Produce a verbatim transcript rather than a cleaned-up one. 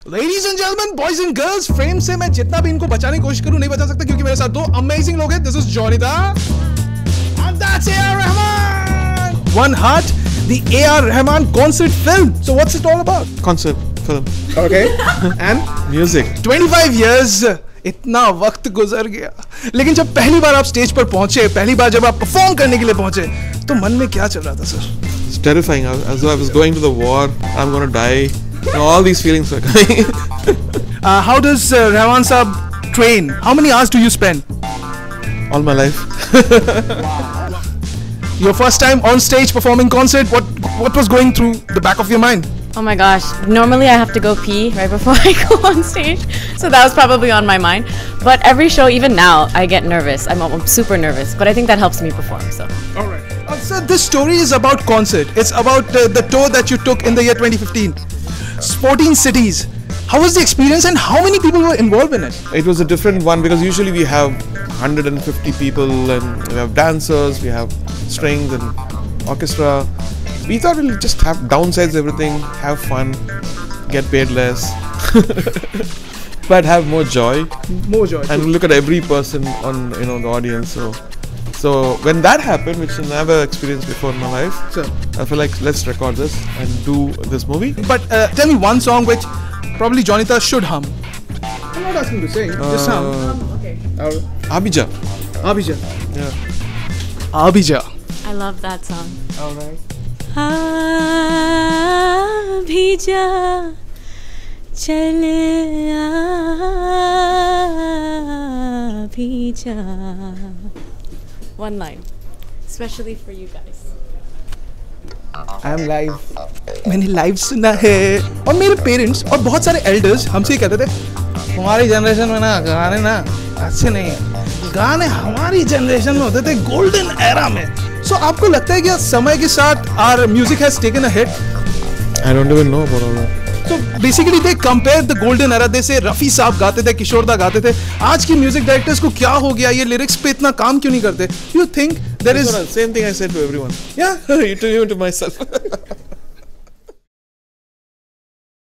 Ladies and gentlemen, boys and girls, frame से मैं जितना भी इनको बचाने की कोशिश करूं नहीं बचा सकता क्योंकि मेरे साथ दो अमेजिंग लोग हैं. This is Jonita and that's A R Rahman. One Heart, the A R Rahman Concert Film. So what's it all about? Concert film. Okay. And music. twenty-five years. इतना वक्त गुजर गया, लेकिन जब पहली बार आप स्टेज पर पहुंचे, पहली बार जब आप परफॉर्म करने के लिए पहुंचे, तो मन में क्या चल रहा था sir? It's terrifying. As though I was going to the war. I'm going to die. You know, all these feelings were coming. uh, how does uh, Rahman Saab train? How many hours do you spend? All my life. Your first time on stage performing concert, what what was going through the back of your mind? Oh my gosh, normally I have to go pee right before I go on stage, so that was probably on my mind. But every show, even now, I get nervous. I'm, I'm super nervous, but I think that helps me perform, so. Alright. Uh, so this story is about concert. It's about uh, the tour that you took in the year twenty fifteen. fourteen cities. How was the experience and how many people were involved in it? It was a different one because usually we have one hundred fifty people and we have dancers, we have strings and orchestra. We thought we'll just have downsize everything, have fun, get paid less, but have more joy. More joy. And look at every person on you know the audience. So, so when that happened, which I never experienced before in my life, Sure. I feel like let's record this and do this movie. But uh, tell me one song which probably Jonita should hum. I'm not asking to sing, Uh, just hum. Um, okay. Uh, Abija. Abija. Yeah. Abija. I love that song. Alright. Abija, chale Abija. One line, especially for you guys. I am live. मैंने live सुना है और मेरे parents और बहुत सारे elders हमसे ही कहते थे हमारी जनरेशन में ना गाने ना अच्छे नहीं है, गाने हमारी जनरेशन में होते थे गोल्डन एरा में. सो so, आपको लगता है कि समय के साथ our music has taken a hit? I don't even know about all that. So basically they compare the golden era. they say Rafi Sahab गाते थे, किशोर दा गाते थे. आज की म्यूजिक डायरेक्टर्स को क्या हो गया, ये लिरिक्स पे इतना काम क्यों नहीं करते? You think there is Same thing I said to everyone. Yeah. to you to myself.